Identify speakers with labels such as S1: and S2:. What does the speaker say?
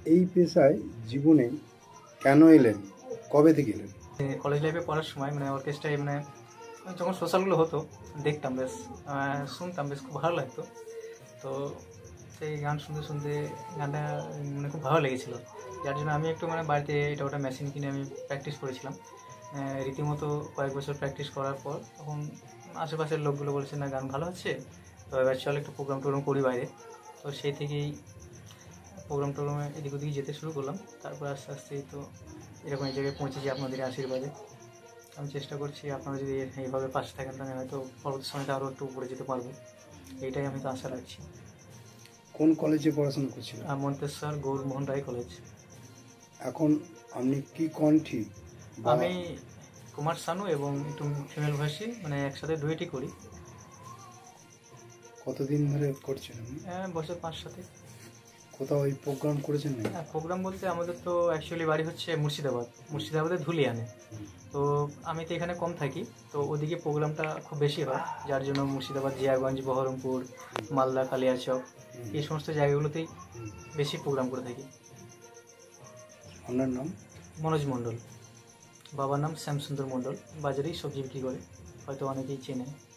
S1: এই পেশায় জীবনে কেন এলেন, কবে থেকে এলেন?
S2: কলেজ লাইফে পড়ার সময় অর্কেস্ট্রায় যখন সোশ্যালগুলো হতো দেখতাম, বেশ শুনতাম, বেশ খুব ভালো লাগতো। তো সেই গান শুনতে শুনতে গানটা খুব ভালো লেগেছিলো, যার জন্য আমি একটু বাড়িতে এটা ওটা মেশিন কিনে আমি প্র্যাকটিস করেছিলাম। রীতিমতো কয়েক বছর প্র্যাকটিস করার পর তখন আশেপাশের লোকগুলো বলেছে না গান ভালো হচ্ছে, তো এবার চল একটু প্রোগ্রাম টোগ্রাম করি বাইরে। তো সেই থেকেই প্রোগ্রাম টোগ্রামে এদিক ওদিক যেতে শুরু করলাম। তারপর আস্তে আস্তেই তো এরকম এই জায়গায় পৌঁছেছি আপনাদের আশীর্বাদে। আমি চেষ্টা করছি আপনারা যদি এইভাবে পাশে থাকেন তাহলে হয়তো পরবর্তী সময়টা আরও একটু উপরে যেতে পারবো, এইটাই আমি তো আশা রাখছি।
S1: কোন কলেজে পড়াশোনা করছিলেন?
S2: মন্তেশ্বর গৌরমোহন রায় কলেজ।
S1: এখন আপনি কি কণ্ঠী?
S2: আমি কুমার শানু এবং একটু ফিমেল ভয়েসই একসাথে ডুয়েটই করি।
S1: কতদিন ধরে করছেন আপনি?
S2: বছর 5-7।
S1: কোথাও ওই প্রোগ্রাম করেছেন না?
S2: প্রোগ্রাম বলতে আমাদের তো অ্যাকচুয়ালি বাড়ি হচ্ছে মুর্শিদাবাদের ধুলিয়ানে। তো আমি তো এখানে কম থাকি, তো ওদিকে প্রোগ্রামটা খুব বেশি হয়, যার জন্য মুর্শিদাবাদ, জিয়াগঞ্জ, বহরমপুর, মালদা, কালিয়াচক এই সমস্ত জায়গাগুলোতেই বেশি প্রোগ্রাম করে থাকি।
S1: আপনার নাম?
S2: মনোজ মণ্ডল। বাবার নাম শ্যামসুন্দর মণ্ডল। বাজারেই সবজি বিক্রি করে, হয়তো অনেকেই চেনে।